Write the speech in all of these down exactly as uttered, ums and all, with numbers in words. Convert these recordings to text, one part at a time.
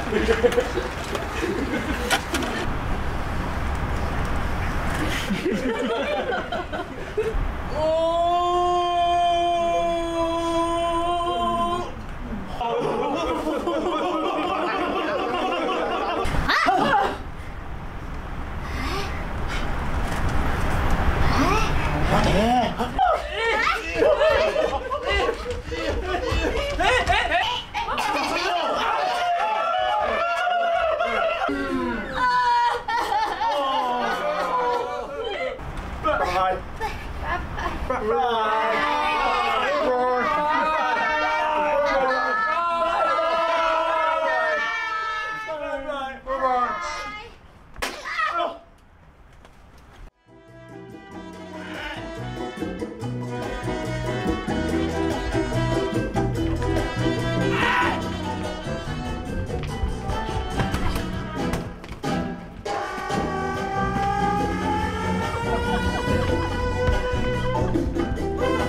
Bye.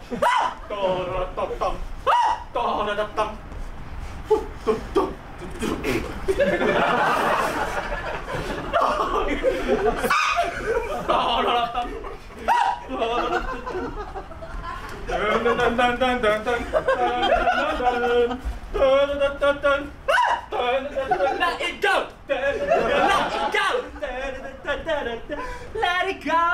Let it go! Let it go! Let it go!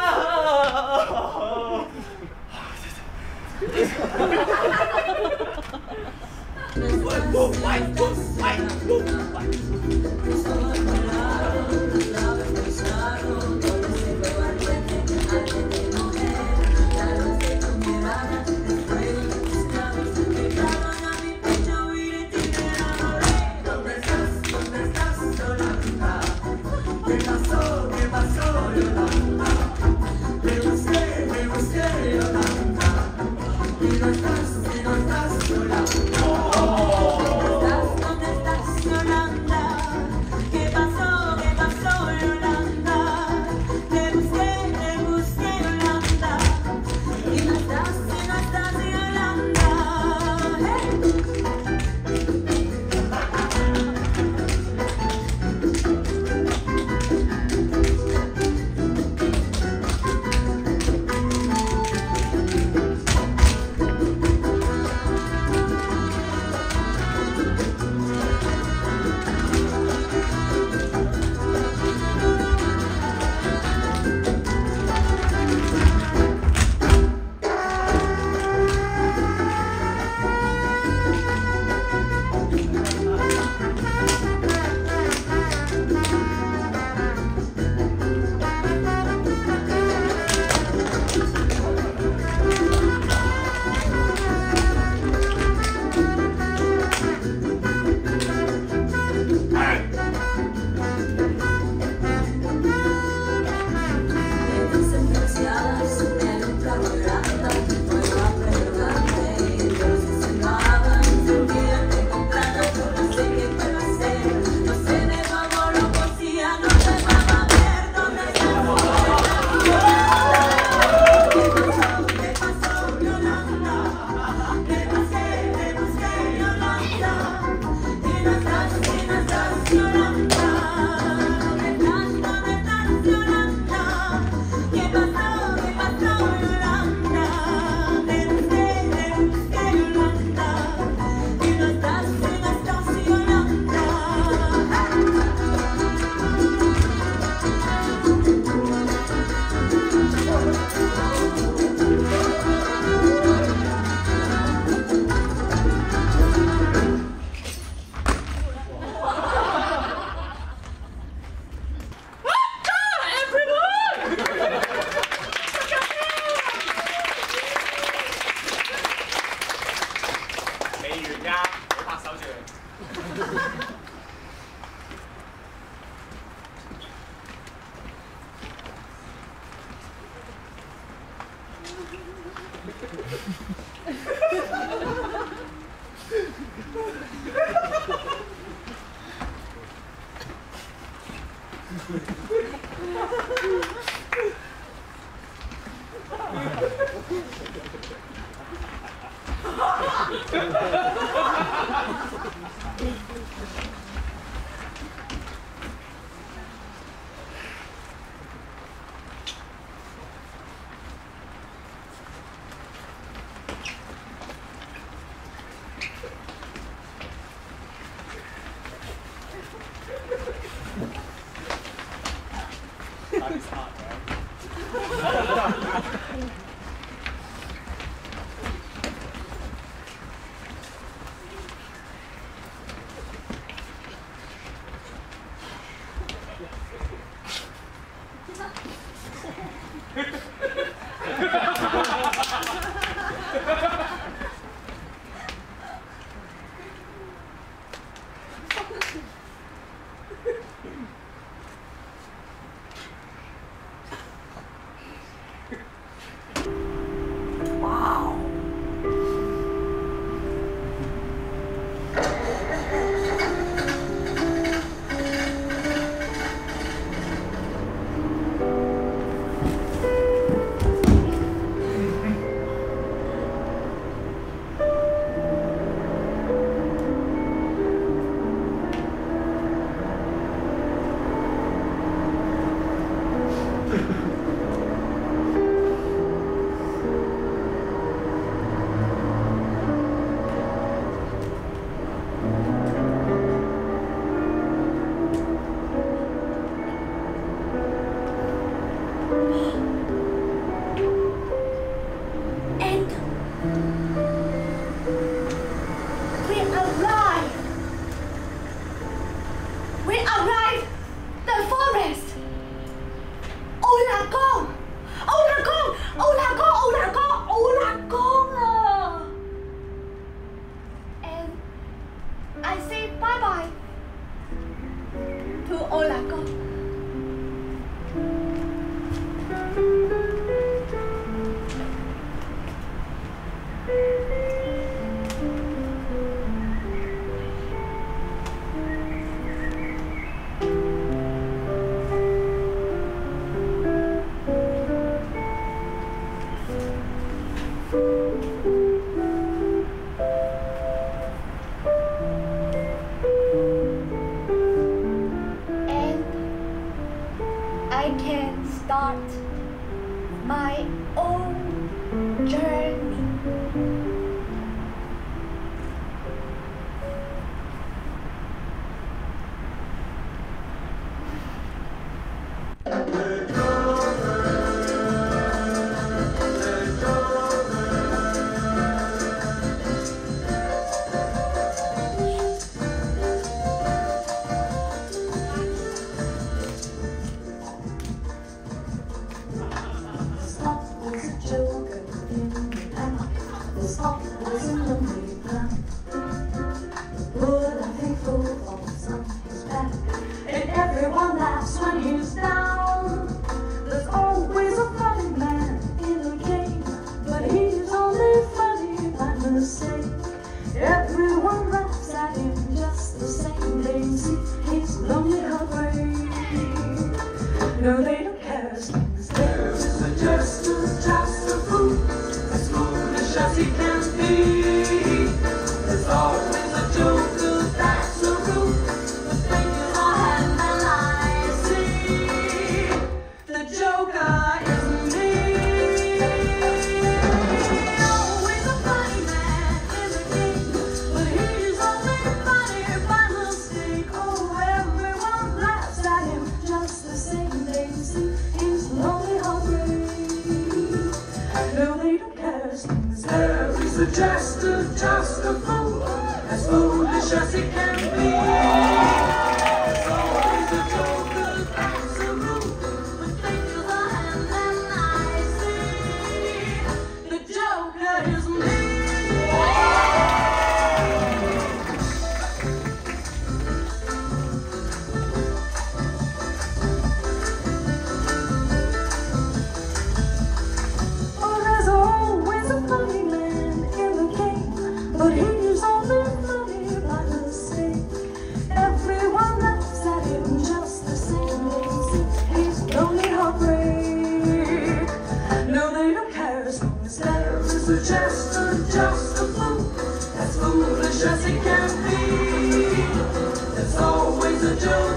It's hot, right? we arrived the forest. Ô là con, ô là con, ô là con, ô là con, ô là con à. And I say bye bye to ô là con. And I can start my own journey. And everyone laughs when he's down. There's always a funny man in the game, but he's only funny by mistake. Everyone laughs at him just the same. They see he's lonely heartbreak. No, they don't care as long as there's just a, just a fool, as foolish as he can be. There's always a joker, that's the rule. The fingers are hand and I see. The joker is me. Always a funny man in the game, but he's only funny by mistake. Oh, everyone laughs at him just the same. They see he's lonely heartbreak. No, they don't care as long as there is a just a, just a fool, as foolish as he can be. There's always a joker, that's a rule. With fingers are hand and I see. The joker is me. Oh, there's always a funny man in the game, but he's only funny by mistake. Everyone laughs at him just the same. They see he's lonely heartbreak. No, they don't care as long as there is a just a, just a fool, as foolish as he can be. There's always a joke.